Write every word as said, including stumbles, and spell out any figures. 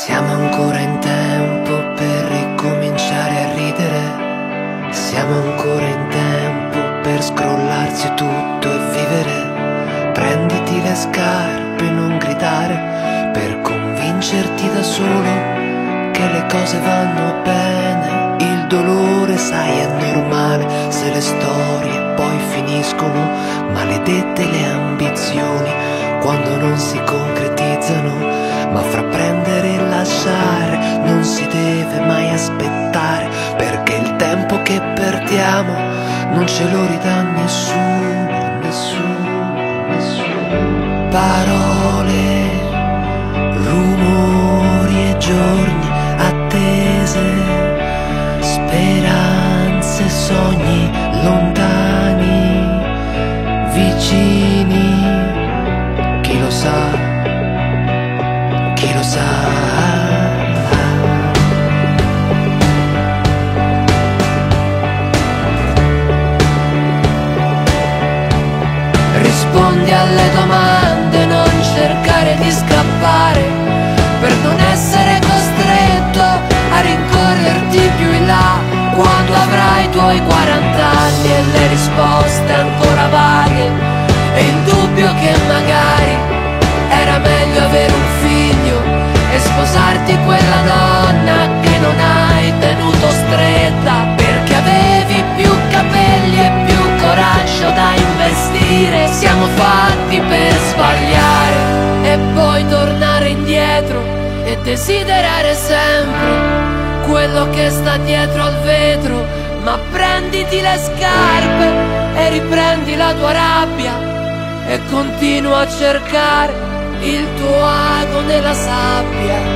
Siamo ancora in tempo per ricominciare a ridere. Siamo ancora in tempo per scrollarsi tutto e vivere. Prenditi le scarpe e non gridare, per convincerti da solo che le cose vanno bene. Il dolore, sai, è normale se le storie poi finiscono. Maledette le ambizioni quando non si concretizzano. Ma fra prendere e lasciare non si deve mai aspettare, perché il tempo che perdiamo non ce lo ridà nessuno, nessuno, nessuno. Parole, rumori e giorni, attese, speranze, sogni lontani, vicini, chi lo sa? Chi lo sa? Rispondi alle domande, non cercare di scappare, per non essere costretto a rincorrerti più in là. Quando avrai i tuoi quarant'anni e le risposte ancora vaghe, e il dubbio che magari era meglio avere un figlio e sposarti quella donna che non hai tenuto stretta, perché avevi più capelli e più coraggio da investire. Siamo fatti per sbagliare e poi tornare indietro e desiderare sempre quello che sta dietro al vetro. Ma prenditi le scarpe e riprendi la tua rabbia e continua a cercare il tuo ago nella sabbia.